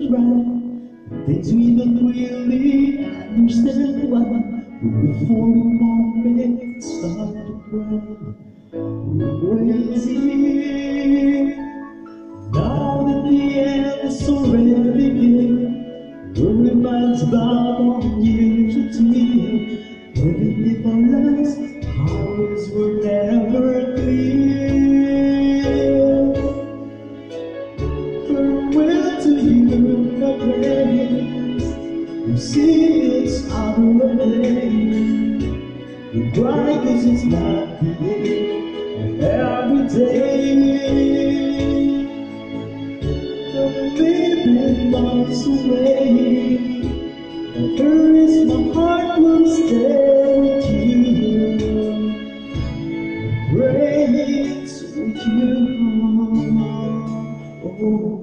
right, things we don't really understand why. Before the moment start to cry, we're crazy. Now that the end is already here, we're reminds about all years of tears. Living in our lives, our eyes were never clear. Farewell to you, my friends. You see it's our day. You cry 'cause it's not the end. Every day, maybe months away, and there is my heart will stay with you. Praise with you. Oh,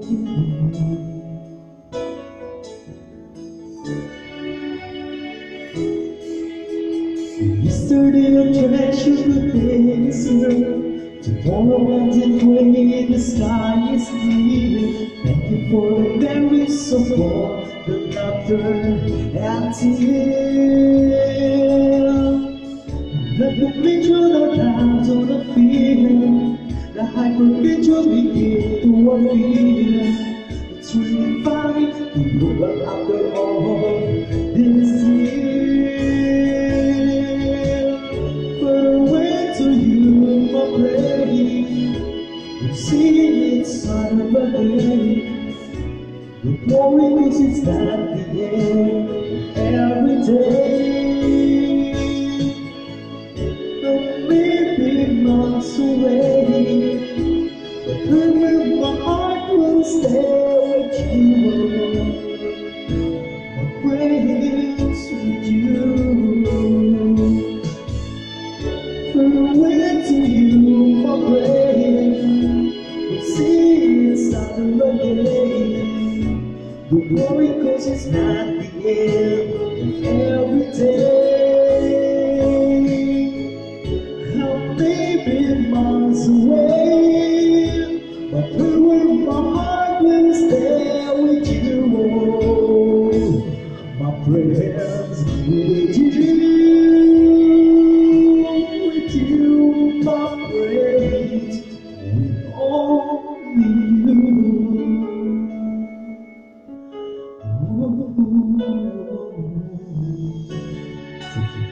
yesterday I treasured the days here. Tomorrow lands it way, the sky is clear. Thank you for the memories of all the laughter and tears. Let the picture down to the fear. The hyper-picture begin to appear. It's really fine to go back after all this year. Farewell to you, my friend. You see it's Saturday. Don't worry 'cause it's not the end. Every day, don't maybe months away, but remember my heart will stay with you. My praise with you. Farewell to you, my friend. You see it's Saturday. Don't worry 'cause it's not the end of every day. I may be months away, but through my heart will stay with you. Oh, my prayers with you, my praise with only you. Oh,